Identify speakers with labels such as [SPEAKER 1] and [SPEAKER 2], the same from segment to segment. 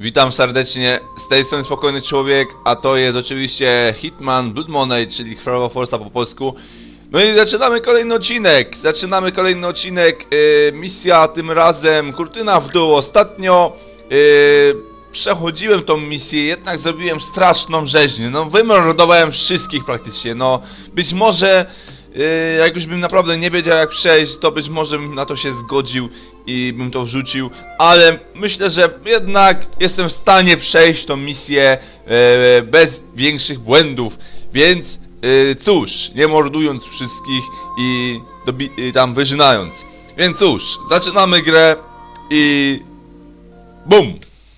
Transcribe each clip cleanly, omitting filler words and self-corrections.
[SPEAKER 1] Witam serdecznie, z tej strony Spokojny Człowiek, a to jest oczywiście Hitman Blood Money, czyli Krwawa Forsa po polsku. No i zaczynamy kolejny odcinek, misja tym razem kurtyna w dół. Ostatnio przechodziłem tą misję, jednak zrobiłem straszną rzeźnię, no wymordowałem wszystkich praktycznie, no być może jak już bym naprawdę nie wiedział jak przejść, to być może bym na to się zgodził i bym to wrzucił, ale myślę, że jednak jestem w stanie przejść tą misję bez większych błędów, więc cóż, nie mordując wszystkich i tam wyżynając. Więc cóż, zaczynamy grę i BUM!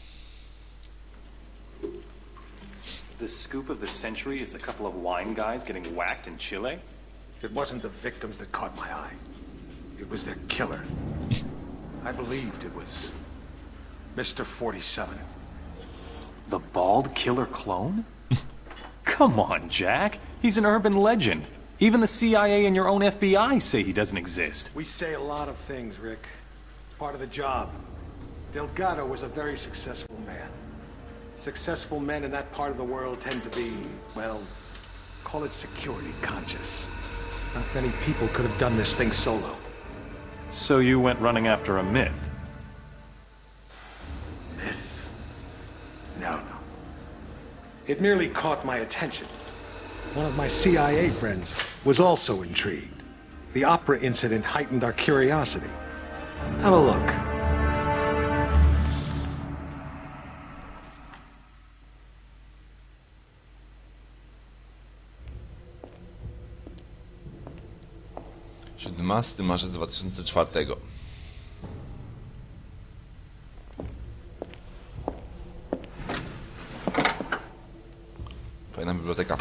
[SPEAKER 2] The scoop of the century is a couple of wine guys getting whacked in Chile?
[SPEAKER 3] It wasn't the victims that caught my eye. It was their killer. I believed it was Mr. 47.
[SPEAKER 2] The bald killer clone? Come on, Jack. He's an urban legend. Even the CIA and your own FBI say he doesn't exist.
[SPEAKER 3] We say a lot of things, Rick. It's part of the job. Delgado was a very successful man. Successful men in that part of the world tend to be, well, call it security conscious. Not many people could have done this thing solo.
[SPEAKER 2] So you went running after a myth?
[SPEAKER 3] Myth? No. It merely caught my attention. One of my CIA friends was also intrigued. The opera incident heightened our curiosity. Have a look.
[SPEAKER 1] Marzec 2004. Fajna biblioteka.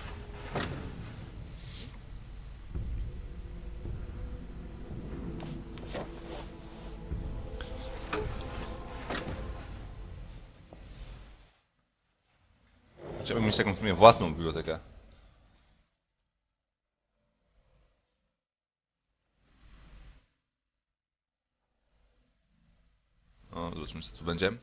[SPEAKER 1] Chciałbym mieć taką w sumie własną bibliotekę. O, zobaczmy co tu będzie.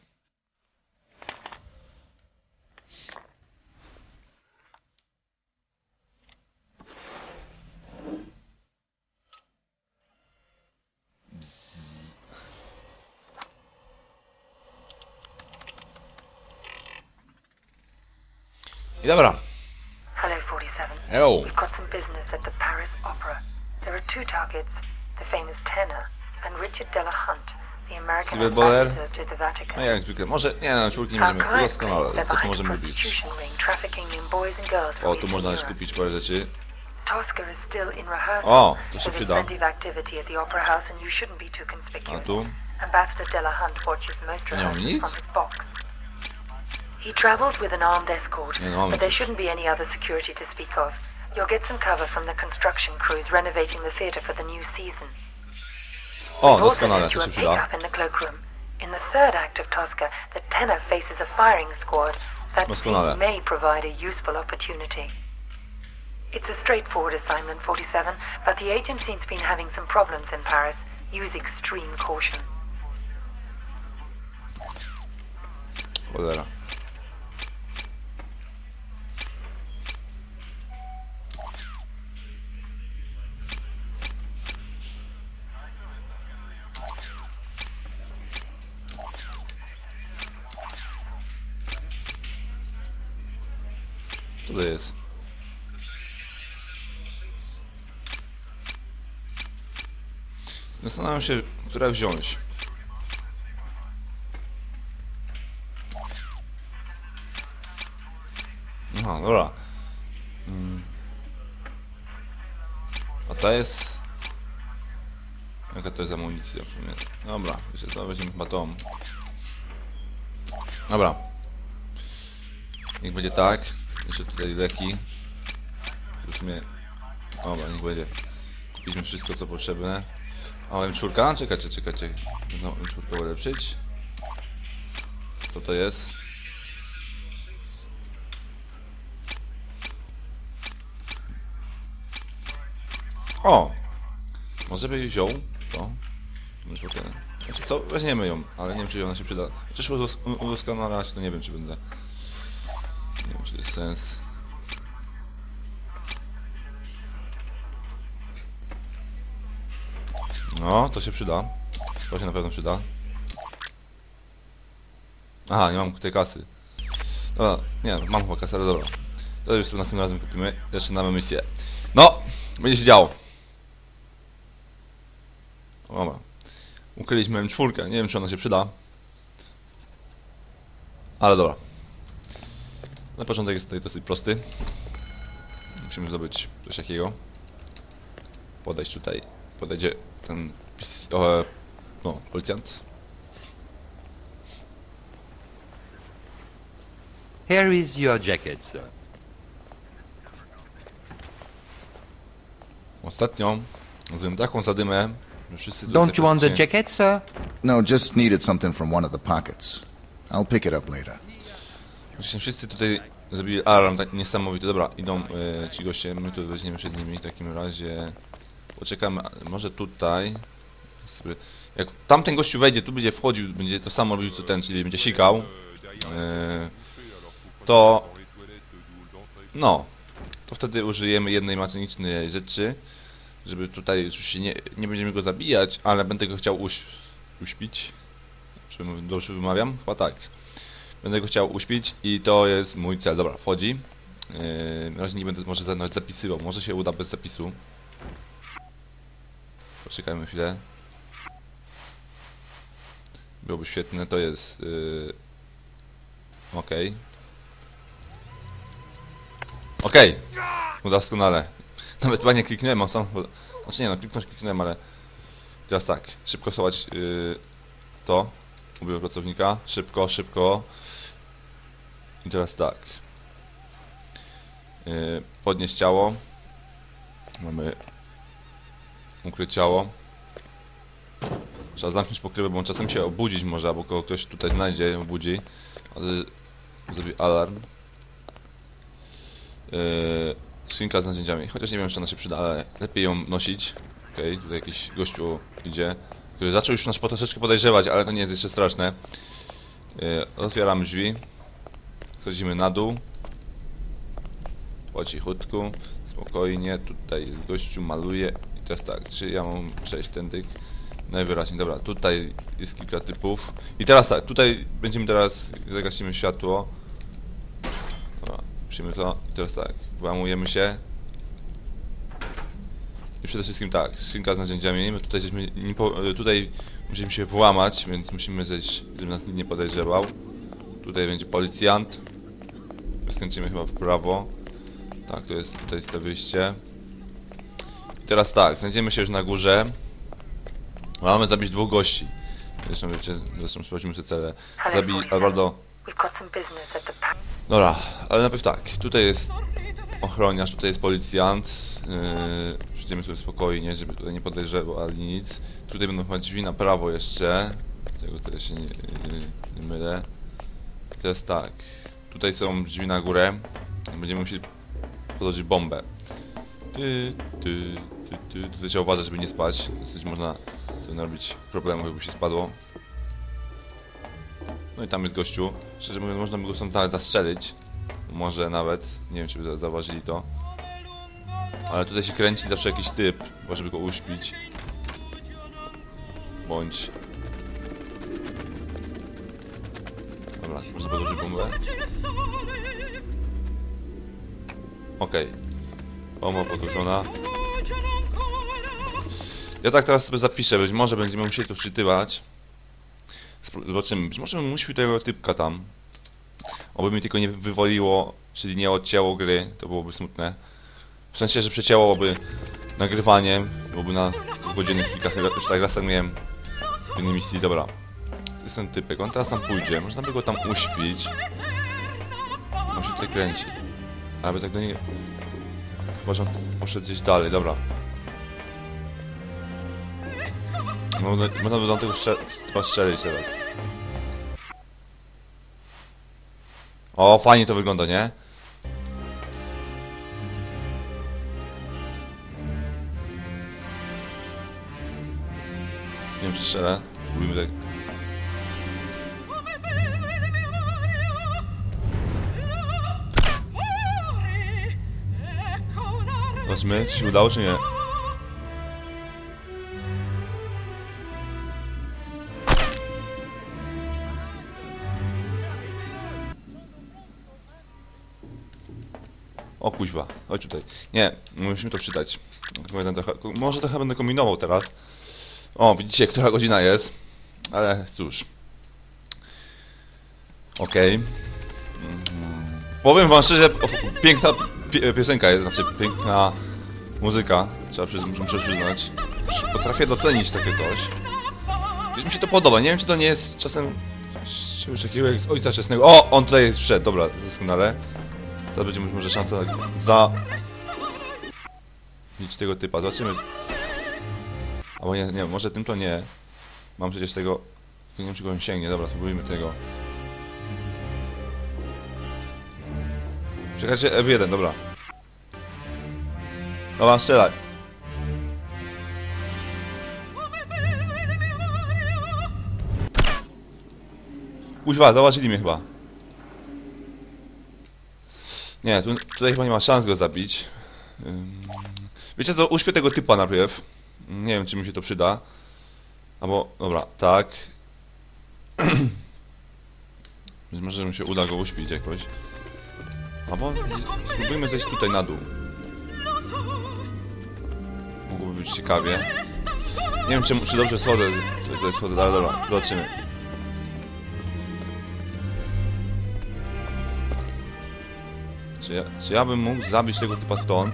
[SPEAKER 1] I dobra.
[SPEAKER 4] Hello, 47.
[SPEAKER 1] Hello.
[SPEAKER 4] We've got some business at the Paris Opera. There are two targets, the famous tenor and Richard Delahunt, the American ambassador to the Vatican.
[SPEAKER 1] No jak zwykle, może, nie no, czwórki nie
[SPEAKER 4] Our
[SPEAKER 1] będziemy,
[SPEAKER 4] client
[SPEAKER 1] doskonale,
[SPEAKER 4] claims
[SPEAKER 1] co
[SPEAKER 4] they're
[SPEAKER 1] tu
[SPEAKER 4] behind a
[SPEAKER 1] możemy robić?
[SPEAKER 4] prostitution ring trafficking in boys and girls
[SPEAKER 1] O,
[SPEAKER 4] from
[SPEAKER 1] tu
[SPEAKER 4] Eastern
[SPEAKER 1] można
[SPEAKER 4] Europe.
[SPEAKER 1] kupić parę rzeczy.
[SPEAKER 4] Tosca is still in rehearsal,
[SPEAKER 1] O, to się
[SPEAKER 4] so there's
[SPEAKER 1] przyda.
[SPEAKER 4] plenty of activity at the Opera House and you shouldn't be too
[SPEAKER 1] A
[SPEAKER 4] conspicuous.
[SPEAKER 1] tu?
[SPEAKER 4] Ambassador Delahunt watches most
[SPEAKER 1] Nie mam
[SPEAKER 4] rehearsals
[SPEAKER 1] nic?
[SPEAKER 4] from his box. He travels with an armed escort,
[SPEAKER 1] Nie, no mamy
[SPEAKER 4] but there
[SPEAKER 1] coś.
[SPEAKER 4] shouldn't be any other security to speak of. You'll get some cover from the construction crews renovating the theatre for the new season.
[SPEAKER 1] O,
[SPEAKER 4] We've also
[SPEAKER 1] doskonale,
[SPEAKER 4] left you
[SPEAKER 1] to
[SPEAKER 4] a
[SPEAKER 1] się przyda.
[SPEAKER 4] pickup in the cloakroom. In the third act of Tosca, the tenor faces a firing squad. That
[SPEAKER 1] Doskonale.
[SPEAKER 4] scene may provide a useful opportunity. It's a straightforward assignment, 47, but the agency's been having some problems in Paris. Use extreme caution.
[SPEAKER 1] Cholera. Co to jest? Zastanawiam się, która wziąć. Aha, dobra. A ta jest... Jaka to jest amunicja w sumie? Dobra, jeszcze to weźmiemy chyba tą. Dobra. Niech będzie tak. Jeszcze tutaj leki. W sumie... Dobra, niech będzie. Kupiliśmy wszystko co potrzebne. A M4? Czekajcie. No, M4 ulepszyć. Co to jest? O! Może by wziął to. Znaczy co? Weźmiemy ją, ale nie wiem czy ona się przyda. Chociaż udoskonalać to nie wiem czy będę. Nie wiem czy to jest sens. No, to się przyda. To się na pewno przyda. Aha, nie mam tej kasy. Dobra, nie, mam chyba kasę, ale dobra. To już następnym razem kupimy. Zaczynamy misję. No! Będzie się działo. Dobra. Ukryliśmy M4. Nie wiem czy ona się przyda. Ale dobra. Na początek jest tutaj dosyć prosty. Musimy zdobyć coś takiego. Podejść tutaj. Podejdzie ten no, policjant.
[SPEAKER 5] Here is your jacket, sir.
[SPEAKER 1] Ostatnio zrobiłem taką zadymę, że wszyscy...
[SPEAKER 5] Don't you want the jacket, sir?
[SPEAKER 6] No, just needed something from one of the pockets. I'll pick it up later.
[SPEAKER 1] Wszyscy tutaj zrobili alarm tak niesamowity. Dobra, idą ci goście, my tu weźmiemy przed nimi w takim razie. Poczekamy, może tutaj. Jak tamten gościu wejdzie, tu będzie wchodził, będzie to samo robił co ten, czyli będzie sikał. To... No. To wtedy użyjemy jednej mechanicznej rzeczy. Żeby tutaj, oczywiście nie będziemy go zabijać, ale będę go chciał uśpić. Czy dobrze wymawiam? Chyba tak. Będę go chciał uśpić i to jest mój cel. Dobra, wchodzi. Na razie nie będę może nawet zapisywał. Może się uda bez zapisu. Poczekajmy chwilę. Byłoby świetne. To jest... Okej. Okej. Doskonale. Nawet chyba nie kliknąłem, mam sam... Znaczy nie no, kliknąłem, ale... Teraz tak. Szybko schować to. Ubiór pracownika. Szybko. I teraz tak. Podnieść ciało. Mamy ukryć ciało. Trzeba zamknąć pokrywę, bo on czasem się obudzić może, albo ktoś tutaj znajdzie i obudzi. Ale zrobi alarm. Skrzynka z narzędziami. Chociaż nie wiem, czy ona się przyda, ale lepiej ją nosić. Okej, tutaj jakiś gościu idzie, który zaczął już nas troszeczkę podejrzewać, ale to nie jest jeszcze straszne. Otwieramy drzwi. Schodzimy na dół. Po cichutku, spokojnie. Tutaj jest gościu, maluje. I teraz tak, czy ja mam przejść tędy? Najwyraźniej, dobra, tutaj jest kilka typów. I teraz tak, tutaj będziemy teraz, zagasimy światło. Dobra, przyjmy to. I teraz tak, włamujemy się. I przede wszystkim tak, skrzynka z narzędziami. My tutaj tutaj musimy się włamać, więc musimy zejść, żeby nas nikt nie podejrzewał. Tutaj będzie policjant. Skręcimy chyba w prawo. Tak, to jest, tutaj jest to wyjście. I teraz tak, znajdziemy się już na górze. Mamy zabić dwóch gości. Zresztą sprawdzimy sobie cele. Zabij Alvarado. Dobra, ale najpierw tak. Tutaj jest ochroniarz, tutaj jest policjant. Przyjdziemy sobie spokojnie, żeby tutaj nie podejrzewał ani nic. Tutaj będą chyba drzwi na prawo jeszcze. Z tego tutaj się nie mylę. I teraz tak. Tutaj są drzwi na górę. Będziemy musieli podłożyć bombę. Tutaj trzeba uważać, żeby nie spać. Dosyć można sobie narobić problemów, jakby się spadło. No i tam jest gościu. Szczerze mówiąc, można by go stąd nawet zastrzelić. Może nawet. Nie wiem, czy by zauważyli to. Ale tutaj się kręci zawsze jakiś typ, żeby go uśpić. Bądź... Dobra, można podłożyć bombę. Okej. Bomba podłożona. Ja tak teraz sobie zapiszę, być może będziemy musieli to wczytywać. Zobaczymy, być może bym uśpił tego typka tam. Oby mi tylko nie wywoliło, czyli nie odcięło gry, to byłoby smutne. W sensie, że przecięłoby nagrywanie, byłoby na godzinnych kilkach, już tak raz tak miałem w innej misji. Dobra, to jest ten typek, on teraz tam pójdzie, można by go tam uśpić. On się tutaj kręci, aby tak do niego... Chyba, że on poszedł gdzieś dalej, dobra. No, można by do tego strzelić teraz. O, fajnie to wygląda, nie? Nie wiem, czy strzelę. Robimy tutaj. Zobaczmy, czy się udało, czy nie. O kuźwa, chodź tutaj. Nie, musimy to przydać. Może trochę będę kombinował teraz. O, widzicie, która godzina jest. Ale cóż. Okej. Powiem wam szczerze, piękna piosenka jest, znaczy piękna muzyka. Muszę przyznać. Potrafię docenić takie coś. Gdzieś mi się to podoba. Nie wiem, czy to nie jest czasem czegoś takiego jak z Ojca Chrzestnego. O! On tutaj jest wszedł, dobra, doskonale. Teraz będzie może szansa za... Nic tego typa, zobaczymy. Albo nie, może tym to nie. Mam przecież tego... Nie wiem, czy go sięgnie, dobra, spróbujmy tego. Czekajcie, F1, dobra. Dobra, strzelaj. Kuźwa, zauważyli mnie chyba. Nie, tutaj chyba nie ma szans go zabić. Wiecie co, uśpię tego typa najpierw. Nie wiem, czy mi się to przyda. Albo, dobra, tak. Być może mi się uda go uśpić jakoś. Albo spróbujmy zejść tutaj na dół. Mogłoby być ciekawie. Nie wiem, czy dobrze schodzę. Tutaj schodzę, ale dobra, zobaczymy. Czy ja bym mógł zabić tego typa stąd?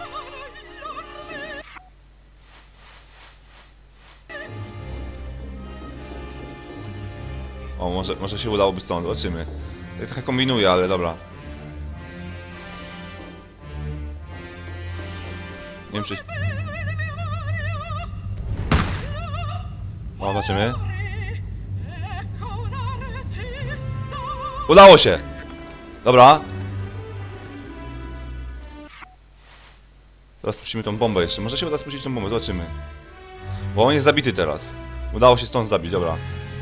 [SPEAKER 1] O, może się udałoby stąd, zobaczymy. Tak trochę kombinuję, ale dobra. Nie wiem, czy... O, zobaczymy. Udało się! Dobra. Teraz spuścimy tą bombę jeszcze. Może się uda spuścić tą bombę, zobaczymy. Bo on jest zabity teraz. Udało się stąd zabić, dobra.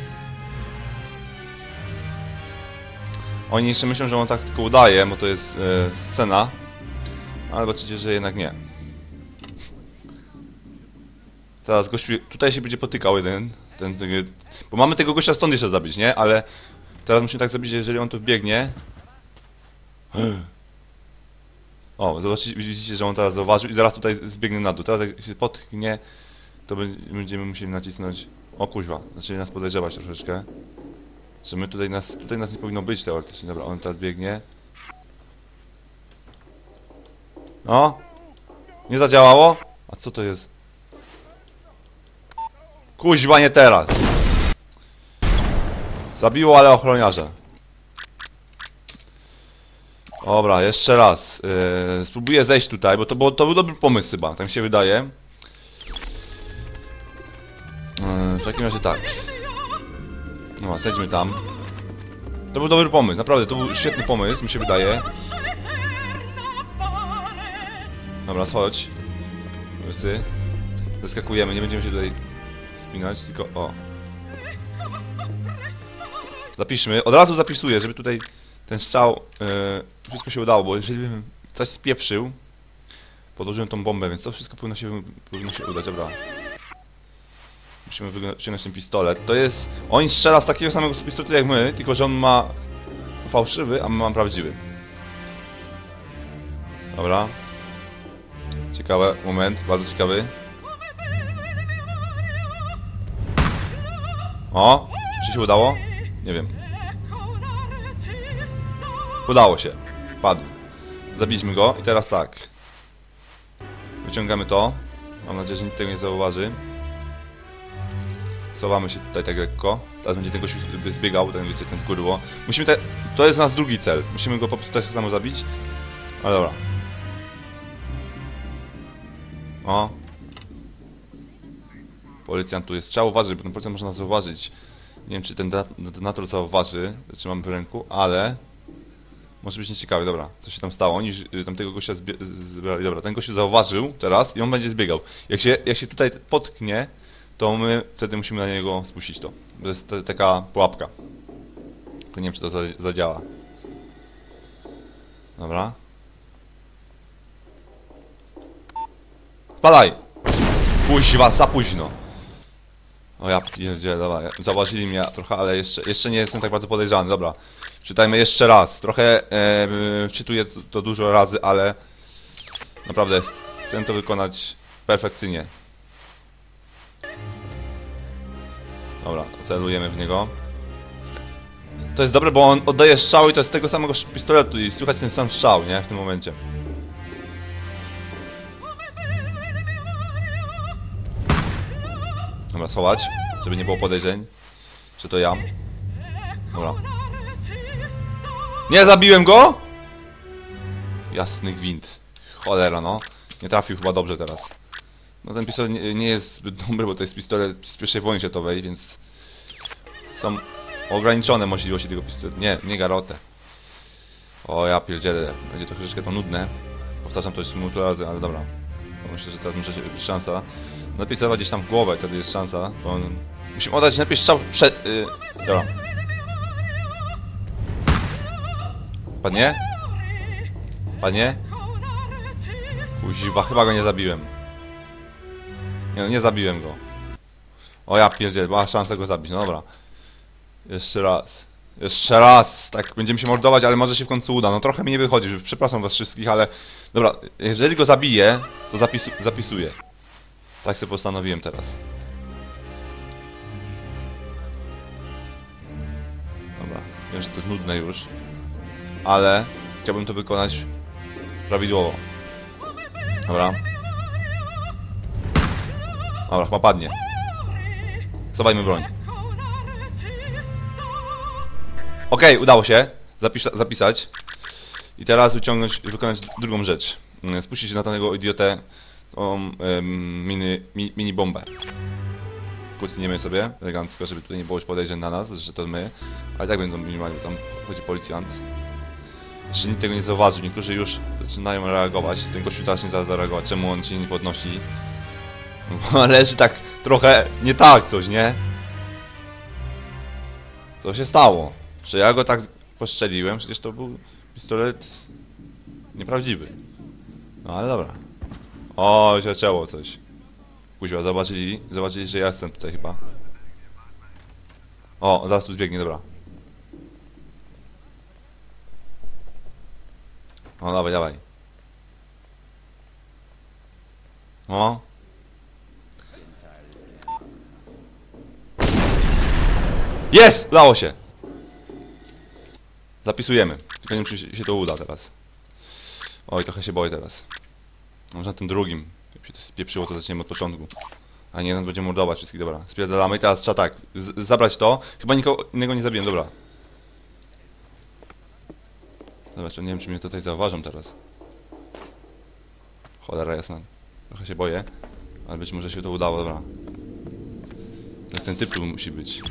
[SPEAKER 1] Oni jeszcze myślą, że on tak tylko udaje, bo to jest scena. Ale zobaczycie, że jednak nie. Teraz gościu tutaj się będzie potykał jeden. Bo mamy tego gościa stąd jeszcze zabić, nie? Ale teraz musimy tak zabić, że jeżeli on tu wbiegnie. O, zobaczycie, widzicie, że on teraz zauważył i zaraz tutaj zbiegnie na dół. Teraz jak się potknie, to będziemy musieli nacisnąć... O kuźwa, zaczęli nas podejrzewać troszeczkę. Że my tutaj nas nie powinno być teoretycznie. Dobra, on teraz biegnie. No. Nie zadziałało? A co to jest? Kuźwa, nie teraz. Zabiło, ale ochroniarze. Dobra, jeszcze raz. Spróbuję zejść tutaj, bo to był dobry pomysł chyba, tak mi się wydaje. W takim razie tak. No, zejdźmy tam. To był dobry pomysł, naprawdę, to był świetny pomysł, mi się wydaje. Dobra, chodź. Łysy. Zeskakujemy, nie będziemy się tutaj spinać, tylko o. Zapiszmy, od razu zapisuję, żeby tutaj ten strzał, wszystko się udało, bo jeżeli bym coś spieprzył, podłożyłem tą bombę, więc to wszystko powinno się udać, dobra. Musimy wyciągnąć ten pistolet. To jest... On strzela z takiego samego pistoletu jak my, tylko że on ma fałszywy, a my mamy prawdziwy. Dobra. Ciekawy moment, bardzo ciekawy. O! Czy się udało? Nie wiem. Udało się. Padł. Zabiliśmy go i teraz tak. Wyciągamy to. Mam nadzieję, że nikt tego nie zauważy. Schowamy się tutaj tak lekko. Teraz będzie ten gościu zbiegał, ten, wiecie, ten skurwo. Musimy to jest nasz drugi cel. Musimy go po prostu tak samo zabić. Ale dobra. O. Policjant tu jest. Trzeba uważać, bo ten policjant może nas zauważyć. Nie wiem, czy ten detonator zauważy, trzymamy w ręku, ale... Może być nieciekawe, dobra. Co się tam stało? Oni tamtego gościa zbrali. Dobra, ten gościu zauważył teraz i on będzie zbiegał. Jak się tutaj potknie, to my wtedy musimy na niego spuścić to. To jest taka pułapka. Tylko nie wiem, czy to zadziała. Dobra. Spadaj! Kuźwa, za późno. O ja pierdzielę, dobra. Zauważyli mnie trochę, ale jeszcze nie jestem tak bardzo podejrzany. Dobra. Czytajmy jeszcze raz. Trochę wczytuję to dużo razy, ale naprawdę chcę to wykonać perfekcyjnie. Dobra, celujemy w niego. To jest dobre, bo on oddaje strzał i to jest z tego samego pistoletu i słychać ten sam strzał, nie? W tym momencie. Dobra, schować, żeby nie było podejrzeń, że to ja. Dobra. Nie zabiłem go! Jasny gwint. Cholera, no. Nie trafił chyba dobrze teraz. No ten pistolet nie jest zbyt dobry, bo to jest pistolet z pierwszej wojny światowej, więc są ograniczone możliwości tego pistoletu. Nie garotę. O ja pierdzielę. Będzie to troszeczkę to nudne. Powtarzam to już multi razy, ale dobra. Bo myślę, że teraz muszę się być szansa. Lepiej celować gdzieś tam w głowę, wtedy jest szansa. Bo musimy oddać najpierw strzał przed... Dobra. Padnie? Padnie? Kuźwa, chyba go nie zabiłem. Nie, no nie zabiłem go. O ja pierdzielę, była szansa go zabić, no dobra. Jeszcze raz. Jeszcze raz! Tak, będziemy się mordować, ale może się w końcu uda. No trochę mi nie wychodzi, przepraszam was wszystkich, ale... Dobra, jeżeli go zabiję, to zapisuję. Tak sobie postanowiłem teraz. Dobra, wiem, że to jest nudne już. Ale chciałbym to wykonać prawidłowo. Dobra. Dobra, chyba padnie. Schowajmy broń. Okej, udało się zapisać. I teraz wykonać drugą rzecz. Spuścić się na danego idiotę tą mini bombę. Kucniemy sobie elegancko, żeby tutaj nie było już podejrzeń na nas, że to my. Ale tak będą minimalnie, tam chodzi policjant. Jeszcze nikt tego nie zauważył, niektórzy już zaczynają reagować. Ten gościu teraz nie zareagować, czemu on się nie podnosi. Bo leży tak trochę nie tak coś, nie? Co się stało? Że ja go tak postrzeliłem, przecież to był pistolet nieprawdziwy. No ale dobra. O, się zaczęło coś. Kuźwa, zobaczyli, że ja jestem tutaj chyba. O, zaraz tu zbiegnie, dobra. O, dawaj, dawaj. O. Jest! Udało się! Zapisujemy. Tylko nie wiem, czy się to uda teraz. Oj, trochę się boję teraz. Może na tym drugim. Jak się to spieprzyło, to zaczniemy od początku. A nie, jeden będziemy mordować wszystkich, dobra. Spierdalamy i teraz trzeba tak, zabrać to. Chyba nikogo innego nie zabiłem, dobra. Zobacz, nie wiem, czy mnie tutaj zauważą teraz. Cholera jasna. Trochę się boję. Ale być może się to udało, dobra. Ten typ tu musi być.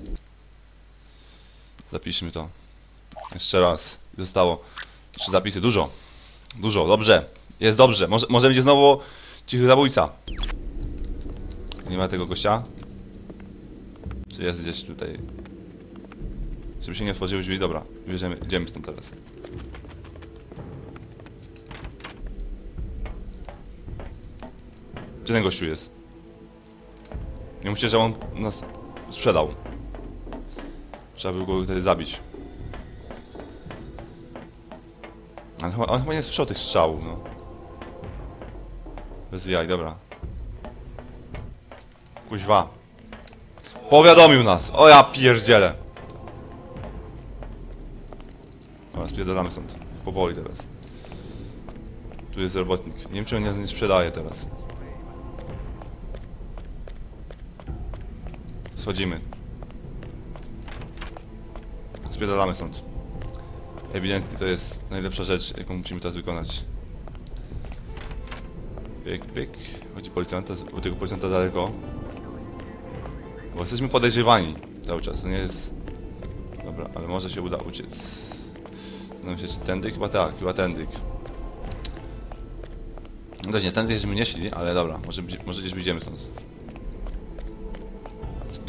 [SPEAKER 1] Zapiszmy to. Jeszcze raz. Zostało 3 zapisy. Dużo. Dużo. Dobrze. Jest dobrze. Może będzie znowu cichy zabójca. Nie ma tego gościa? Czy jest gdzieś tutaj? Żeby się nie otworzyły drzwi. Dobra. Idziemy stąd teraz. Gdzie ten gościu jest? Nie mówcie, że on nas sprzedał. Trzeba by go wtedy zabić. Ale on chyba nie słyszał tych strzałów, no. Bez jaj, dobra. Kuźwa. Powiadomił nas. O ja pierdzielę. Dobra, spierdolamy stąd. Powoli teraz. Tu jest robotnik. Nie wiem, czy on nie sprzedaje teraz. Schodzimy. Spierdolamy stąd. Ewidentnie to jest najlepsza rzecz, jaką musimy teraz wykonać. Pyk, pyk. Chodzi policjanta, u tego policjanta daleko. Bo jesteśmy podejrzewani cały czas, to nie jest... Dobra, ale może się uda uciec. Zastanawiam się, czy tędy? Chyba tak, chyba tędy. No też nie, tędy żeśmy nie szli, ale dobra, może gdzieś wyjdziemy stąd.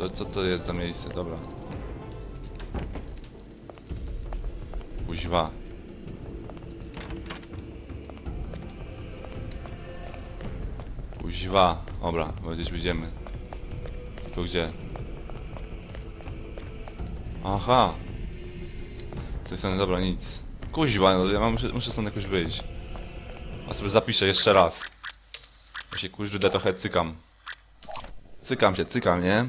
[SPEAKER 1] To co to jest za miejsce? Dobra. Kuźwa. Kuźwa. Dobra, bo gdzieś wyjdziemy. Tylko gdzie? Aha. Z tej strony, dobra, nic. Kuźwa, no ja muszę stąd jakoś wyjść. A sobie zapiszę jeszcze raz. Ja się kuźwa trochę cykam. Cykam, nie?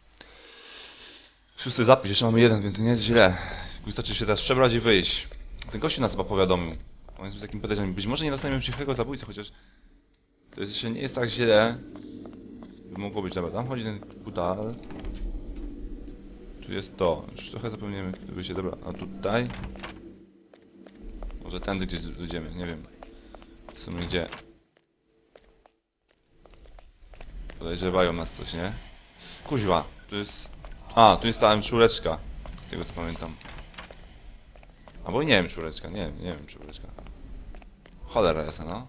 [SPEAKER 1] Szósty zapis, jeszcze mamy jeden, więc nie jest źle. Wystarczy się teraz przebrać i wyjść. Ten gościu nas chyba powiadomił. On jest takim podejrzeniem. Być może nie dostaniemy cichego zabójcy, chociaż to jest jeszcze nie jest tak źle. By mogło być, dobra, tam chodzi ten kutal. Tu jest to. Już trochę zapomniemy, gdyby się, dobra, a tutaj. Może tędy gdzieś dojdziemy, nie wiem. W sumie gdzie? Podejrzewają nas coś, nie? Kuźwa, tu jest... A, tu jest ta M4, z tego co pamiętam. Albo nie wiem, czwóreczka, nie wiem, czwóreczka. Cholera jest, no.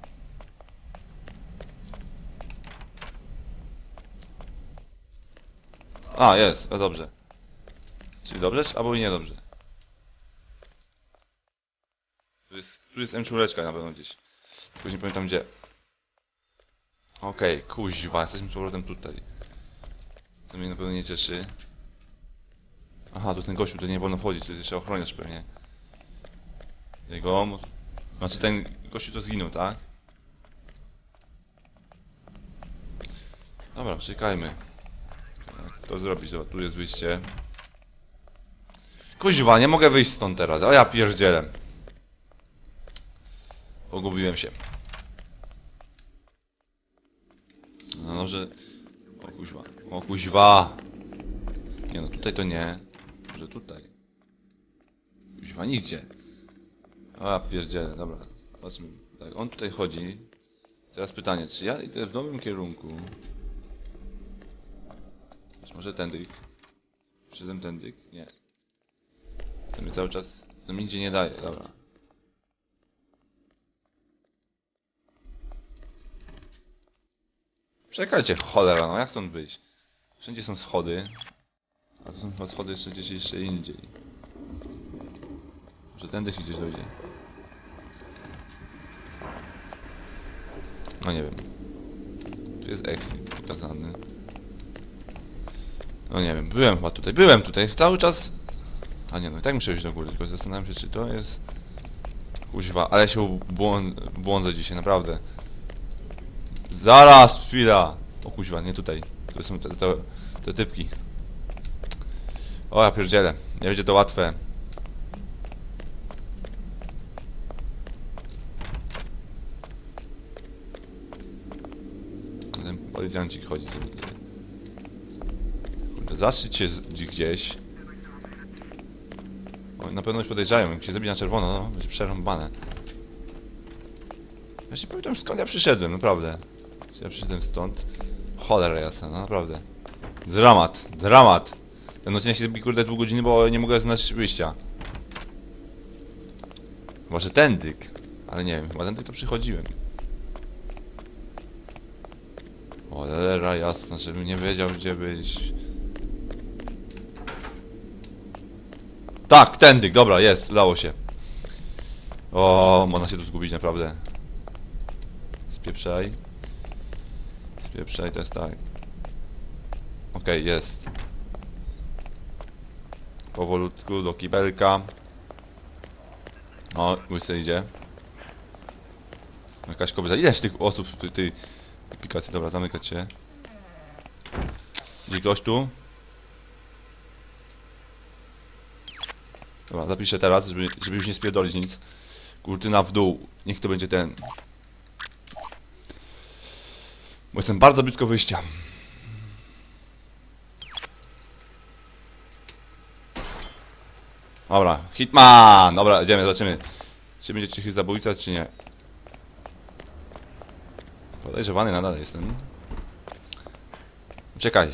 [SPEAKER 1] A, jest, no dobrze. Czyli dobrze, albo i niedobrze. Tu jest M4 na pewno gdzieś. Tylko nie pamiętam gdzie. Okej, kuźwa, jesteśmy z powrotem tutaj. Co mnie na pewno nie cieszy. Aha, tu ten gościu, tutaj nie wolno wchodzić, to jest jeszcze ochroniarz pewnie. Jego... Znaczy ten gościu to zginął, tak? Dobra, czekajmy. Jak to zrobić? Dobra, tu jest wyjście. Kuźwa, nie mogę wyjść stąd teraz, a ja pierdzielę. Pogubiłem się. No dobrze. O kuźwa. O kuźwa. Nie no, tutaj to nie. Może tutaj. Kuźwa, nigdzie. A pierdzielę, dobra. Zobaczmy. Tak, on tutaj chodzi. Teraz pytanie, czy ja idę w nowym kierunku? Może tędyk? Przyszedłem tędyk? Nie. To mi cały czas... To mi nigdzie nie daje, dobra. Czekajcie, cholera, no jak stąd wyjść? Wszędzie są schody. A tu są chyba schody jeszcze indziej. Może tędy się gdzieś dojdzie. No nie wiem. Tu jest exit pokazany. No nie wiem, byłem tutaj, cały czas... A nie no, i tak muszę iść do góry, tylko zastanawiam się, czy to jest... Kuźwa, ale się błądzę dzisiaj, naprawdę. Zaraz, chwila! O kuźwa, nie tutaj. To są te typki. O, ja pierdzielę. Nie będzie to łatwe. Ten policjancik chodzi sobie tutaj. Kurde, zaszyć się gdzieś. O, na pewno już podejrzają, jak się zabije na czerwono, no, będzie przerąbane. Ja się pamiętam, skąd ja przyszedłem, naprawdę. Ja przyszedłem stąd. Cholera jasna, no naprawdę. Dramat. Ten odcinek się zrobi, kurde, 2 godziny, bo nie mogę znaleźć wyjścia. Chyba, że tędyk. Ale nie wiem, chyba tędyk to przychodziłem. Cholera jasna, żebym nie wiedział, gdzie być. Tak, tędyk, dobra, jest, udało się. O, można się tu zgubić, naprawdę. Spieprzaj, to jest tak. Okej, jest. Powolutku do kibelka. O, łysy idzie. Jakaś kobieta. Ileś tych osób w tej aplikacji? Dobra, zamykać się. Gdzieś gość tu. Dobra, zapiszę teraz, żeby już nie spierdolić nic. Kurtyna w dół. Niech to będzie ten. Bo jestem bardzo blisko wyjścia. Dobra, Hitman! Dobra, idziemy, zobaczymy. Czy będzie cichy zabójca, czy nie. Podejrzewany nadal jestem. Czekaj.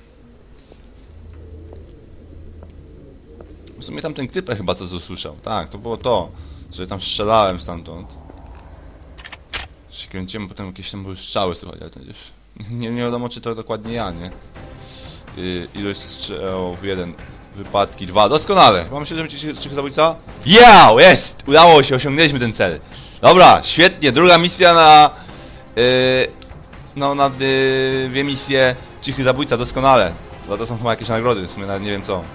[SPEAKER 1] W sumie tam ten typek chyba coś usłyszał. Tak, to było to, że tam strzelałem stamtąd. Się kręciłem, potem jakieś tam były strzały, słuchaj, ale to nie wiadomo, czy to dokładnie ja, nie? Ilość strzałów 1, wypadki 2. Doskonale. Mam się, że cichy zabójca? Yeah! Jest! Udało się, osiągnęliśmy ten cel. Dobra, świetnie. Druga misja na... no, na dwie misje. Cichy zabójca, doskonale. Za to są chyba jakieś nagrody, w sumie nawet nie wiem co.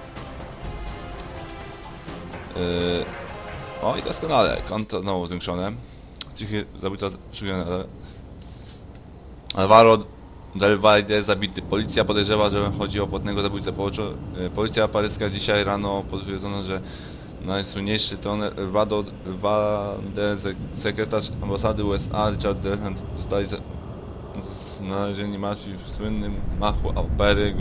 [SPEAKER 1] O i doskonale. Konto znowu zwiększone. Cichy zabójca przywiązany. Alvaro del Valle zabity. Policja podejrzewa, że chodzi o płatnego zabójcę. Policja paryska dzisiaj rano potwierdzono, że najsłynniejszy trener Elvado Valdez, sekretarz ambasady USA Richard Delhant zostali znalezieni martwi w słynnym machu opery.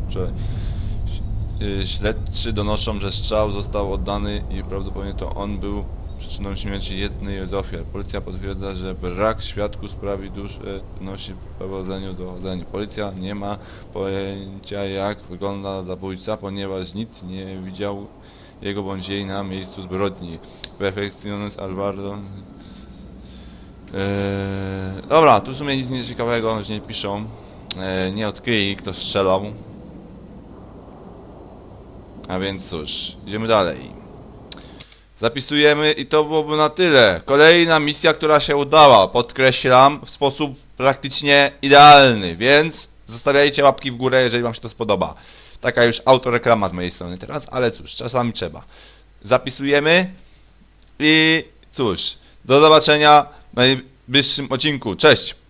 [SPEAKER 1] Śledczy donoszą, że strzał został oddany i prawdopodobnie to on był przyczyną śmierci jednej z ofiar. Policja potwierdza, że brak świadków sprawi nosi powodzeniu dochodzeniu. Policja nie ma pojęcia, jak wygląda zabójca, ponieważ nikt nie widział jego bądź jej na miejscu zbrodni. Perfekcjonist Alvaro. Dobra, tu w sumie nic nieciekawego nie piszą. Nie odkryli, kto strzelał. A więc cóż, idziemy dalej. Zapisujemy i to byłoby na tyle. Kolejna misja, która się udała. Podkreślam, w sposób praktycznie idealny. Więc zostawiajcie łapki w górę, jeżeli wam się to spodoba. Taka już autoreklama z mojej strony teraz, ale cóż, czasami trzeba. Zapisujemy i cóż, do zobaczenia w najbliższym odcinku. Cześć!